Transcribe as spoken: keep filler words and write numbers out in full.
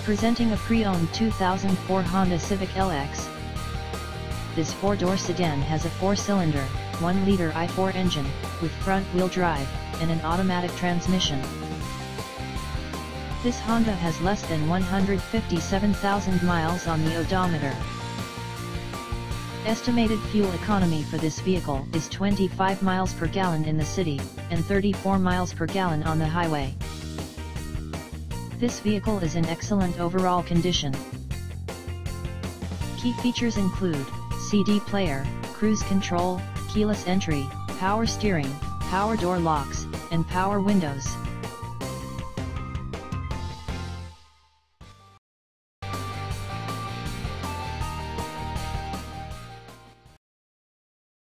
Presenting a pre-owned two thousand four Honda Civic L X. This four-door sedan has a four-cylinder, one liter I four engine, with front-wheel drive, and an automatic transmission. This Honda has less than one hundred fifty-seven thousand miles on the odometer. Estimated fuel economy for this vehicle is twenty-five miles per gallon in the city, and thirty-four miles per gallon on the highway. This vehicle is in excellent overall condition. Key features include C D player, cruise control, keyless entry, power steering, power door locks, and power windows.